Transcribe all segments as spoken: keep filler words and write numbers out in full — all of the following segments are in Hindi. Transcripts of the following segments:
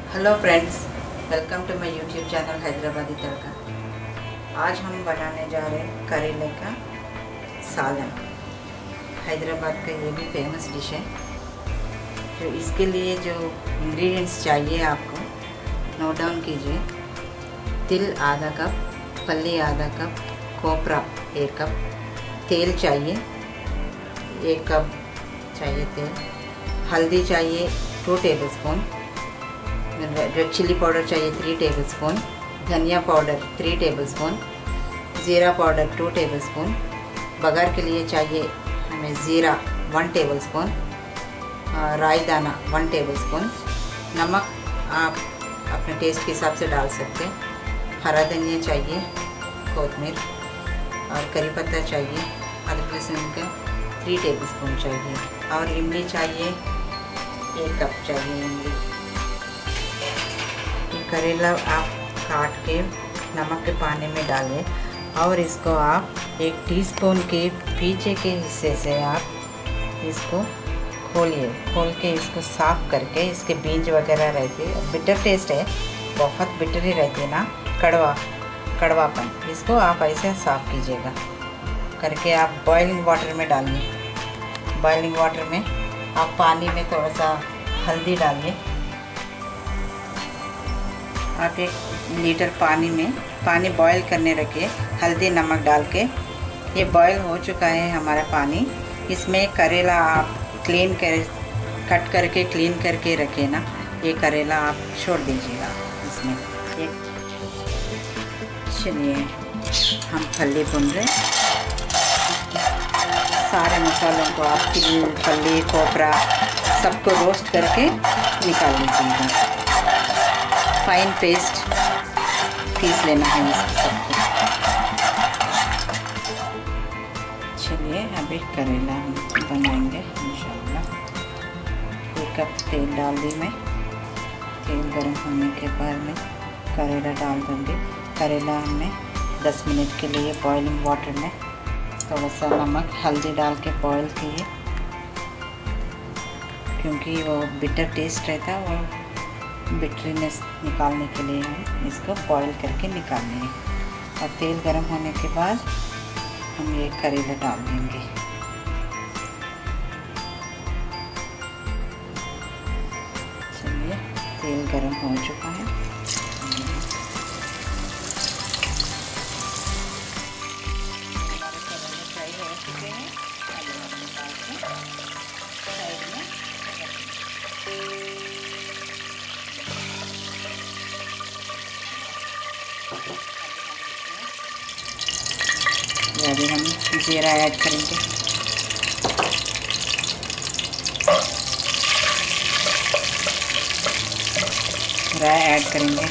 Hello friends, welcome to my YouTube channel Hyderabadi Tadka. आज हम बनाने जा रहे हैं करेले का सालन। हैदराबाद का ये भी फेमस डिश है। तो इसके लिए जो इंग्रेडिएंट्स चाहिए आपको नोट डाउन कीजिए। तिल आधा कप, पल्ली आधा कप, कोपरा एक कप, तेल चाहिए एक कप चाहिए तेल, हल्दी चाहिए two tablespoon, red chilli powder चाहिए थ्री टेबल स्पून, धनिया पाउडर थ्री टेबल स्पून, ज़ीरा पाउडर टू टेबल स्पून, बघार के लिए चाहिए हमें ज़ीरा वन टेबल स्पून, राई दाना वन टेबल स्पून, नमक आप अपने टेस्ट के हिसाब से डाल सकते हैं, हरा धनिया चाहिए, कोतमीर और करी पत्ता चाहिए, अदरक लहसुन का थ्री टेबल स्पून चाहिए और इमली चाहिए एक कप चाहिए इमली। करेला आप काट के नमक के पानी में डालें और इसको आप एक टीस्पून के पीछे के हिस्से से आप इसको खोलिए। खोल के इसको साफ़ करके इसके बीज वगैरह रहती है, बिटर टेस्ट है, बहुत बिटर ही रहती है ना, कड़वा कड़वापन, इसको आप ऐसे साफ़ कीजिएगा करके आप बॉइलिंग वाटर में डालिए। बॉइलिंग वाटर में आप पानी में थोड़ा सा हल्दी डालिए। आप एक लीटर पानी में पानी बॉईल करने रखिए, हल्दी नमक डाल के। ये बॉईल हो चुका है हमारा पानी। इसमें करेला आप क्लीन कर कट करके क्लीन करके रखे ना, ये करेला आप छोड़ दीजिएगा इसमें। एक चलिए हम फली भून रहे, सारे मसालों को आप तिल फली कोपरा सबको रोस्ट करके निकाल लीजिएगा। फाइन पेस्ट पीस लेना है इसको सबको। चलिए अभी करेला हम बनाएंगे इंशाल्लाह। एक कप तेल डाल दी मैं। तेल गर्म होने के बाद मैं करेला डाल दूँगी। करेला हमने दस मिनट के लिए बॉइलिंग वाटर में थोड़ा सा नमक हल्दी डाल के बॉईल किए, क्योंकि वो बिटर टेस्ट रहता है, वो बिटरीनेस निकालने के लिए हम इसको बॉईल करके निकालेंगे। और तेल गर्म होने के बाद हम ये करेला डाल देंगे। चलिए तेल गर्म हो चुका है। अभी हम जीरा ऐड करेंगे। राई ऐड करेंगे।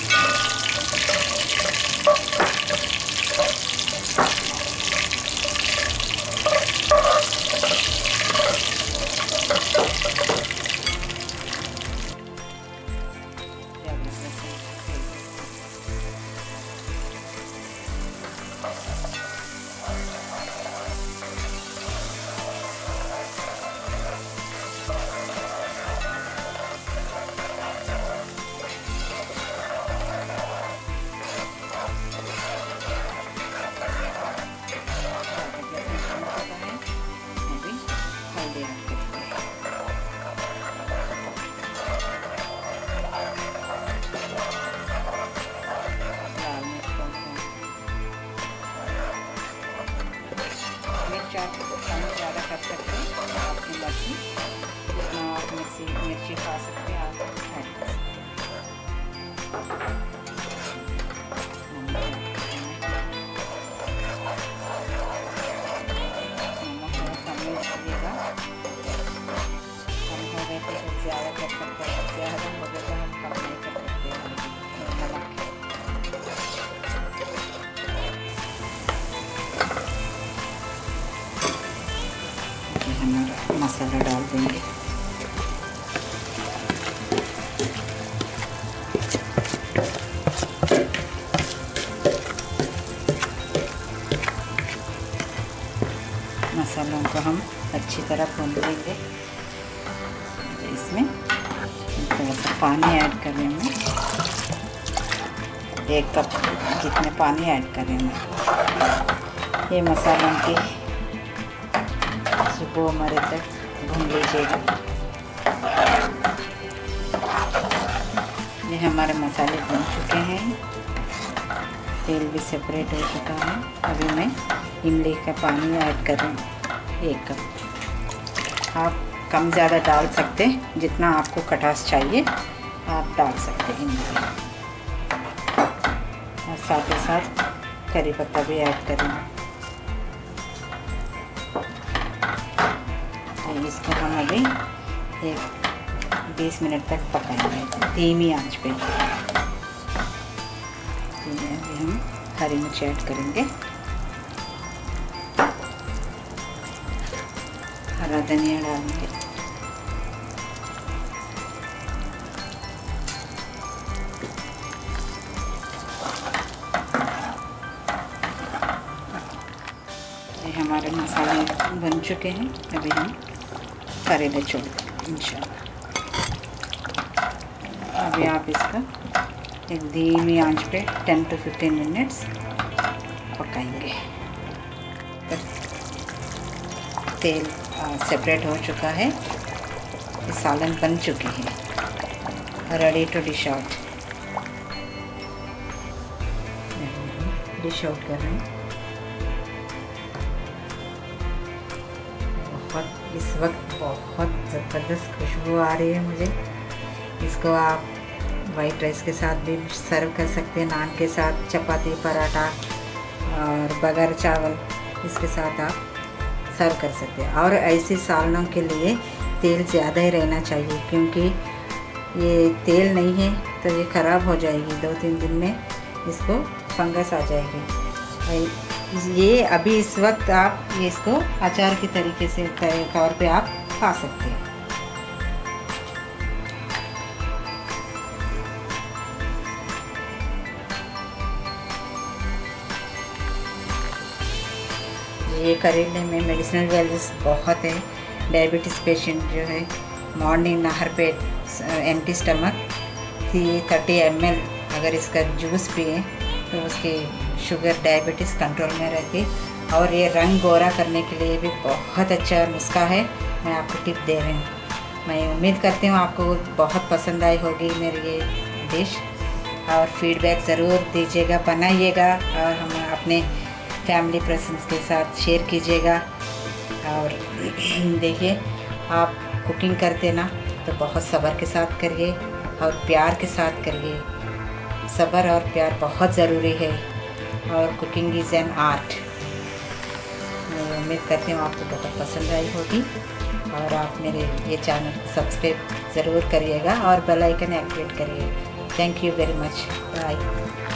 खाना ज़्यादा कर सकते हैं, आपकी मर्जी, जितना आप मिर्ची मिर्ची खा सकते हैं आप ऐड कर सकते हैं। नमक थोड़ा कम यूज़ करिएगा, कम हो गए तो फिर ज़्यादा कर सकते हैं, ज़्यादा हो गए तो हम कम नहीं कर सकते हैं नमक। हमारा मसाला डाल देंगे। मसालों को हम अच्छी तरह भून लेंगे। इसमें थोड़ा सा पानी ऐड कर रही हूँ मैं, एक कप जितने पानी ऐड कर रही हूँ मैं। ये मसालों की सुबह मरे तक भून लीजिएगा। ये हमारे मसाले भून चुके हैं, तेल भी सेपरेट हो चुका है। अभी मैं इमली का पानी ऐड कर रही हूँ, एक कप। आप कम ज़्यादा डाल सकते हैं, जितना आपको खटास चाहिए आप डाल सकते हैं इमली। और साथ ही साथ करी पत्ता भी ऐड करेंगे। तो इसको हम अभी एक बीस मिनट तक पकाएंगे धीमी आंच पे। अभी हम हरी मिर्च ऐड करेंगे, हरा धनिया डालेंगे, ये हमारे मसाले बन चुके हैं। अभी हम करेले छोड़ देंगे इंशाल्लाह। अभी आप इसका एक धीमी आंच पे टेन टू फिफ्टीन मिनट्स पकाएंगे। तेल सेपरेट हो चुका है, ये सालन बन चुके हैं, ready to dish out. Dish out कर रहे हैं। बहुत इस वक्त बहुत ज़बरदस्त खुशबू आ रही है मुझे। इसको आप वाइट राइस के साथ भी सर्व कर सकते हैं, नान के साथ, चपाती, पराठा और बगैर चावल इसके साथ आप सर्व कर सकते हैं। और ऐसे सालनों के लिए तेल ज़्यादा ही रहना चाहिए, क्योंकि ये तेल नहीं है तो ये ख़राब हो जाएगी। दो तीन दिन में इसको फंगस आ जाएगी। ये अभी इस वक्त आप ये इसको अचार के तरीके से तौर पे आप खा सकते हैं। ये करेले में मेडिसिनल वैल्यूज बहुत है। डायबिटीज़ पेशेंट जो है मॉर्निंग नहर पेट एम्प्टी स्टमक थी थर्टी एम एल अगर इसका जूस पिए तो उसकी शुगर डायबिटीज़ कंट्रोल में रहती। और ये रंग गोरा करने के लिए भी बहुत अच्छा नुस्खा है, मैं आपको टिप दे रही हूँ। मैं उम्मीद करती हूँ आपको बहुत पसंद आई होगी मेरी ये डिश, और फीडबैक ज़रूर दीजिएगा, बनाइएगा और हम अपने फैमिली पर्सन्स के साथ शेयर कीजिएगा। और देखिए, आप कुकिंग करते ना तो बहुत सब्र के साथ करिए और प्यार के साथ करिए। सब्र और प्यार बहुत ज़रूरी है, और कुकिंग इज़ एन आर्ट। मैं उम्मीद करती हूँ आपको बहुत पसंद आई होगी, और आप मेरे ये चैनल को सब्सक्राइब ज़रूर करिएगा और बेल आइकन एक्टिवेट करिए। Thank you very much. Bye.